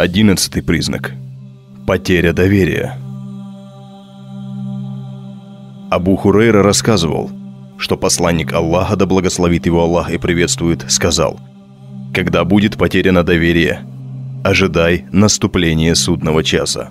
11-й признак. Потеря доверия. Абу Хурейра рассказывал, что посланник Аллаха, да благословит его Аллах и приветствует, сказал: «Когда будет потеряно доверие, ожидай наступления судного часа».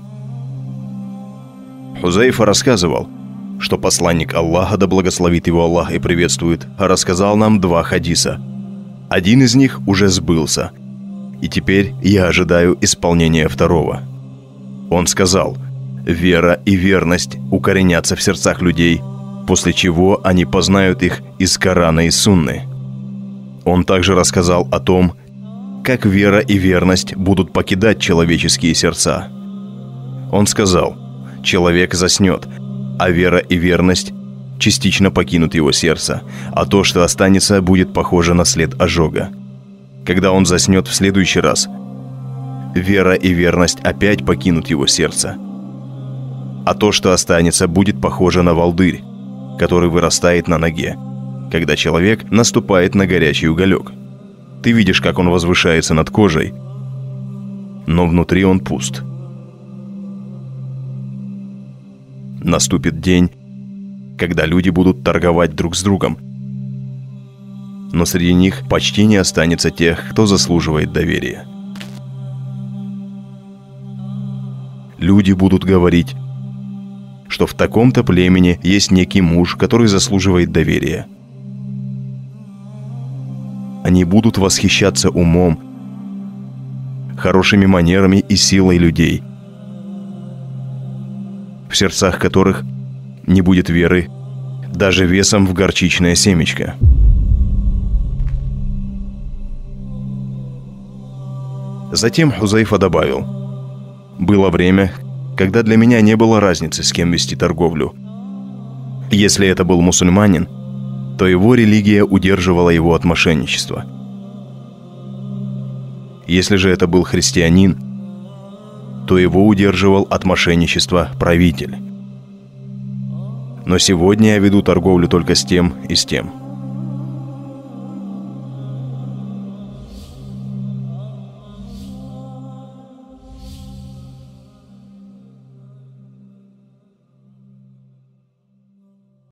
Хузайфа рассказывал, что посланник Аллаха, да благословит его Аллах и приветствует, рассказал нам 2 хадиса. Один из них уже сбылся, и теперь я ожидаю исполнения второго. Он сказал: «Вера и верность укоренятся в сердцах людей, после чего они познают их из Корана и Сунны». Он также рассказал о том, как вера и верность будут покидать человеческие сердца. Он сказал: «Человек заснет, а вера и верность частично покинут его сердце, а то, что останется, будет похоже на след ожога. Когда он заснет в следующий раз, вера и верность опять покинут его сердце, а то, что останется, будет похоже на волдырь, который вырастает на ноге, когда человек наступает на горячий уголек. Ты видишь, как он возвышается над кожей, но внутри он пуст. Наступит день, когда люди будут торговать друг с другом, но среди них почти не останется тех, кто заслуживает доверия. Люди будут говорить, что в таком-то племени есть некий муж, который заслуживает доверия. Они будут восхищаться умом, хорошими манерами и силой людей, в сердцах которых не будет веры даже весом в горчичное семечко. Затем Хузайфа добавил: «Было время, когда для меня не было разницы, с кем вести торговлю. Если это был мусульманин, то его религия удерживала его от мошенничества. Если же это был христианин, то его удерживал от мошенничества правитель. Но сегодня я веду торговлю только с тем и с тем».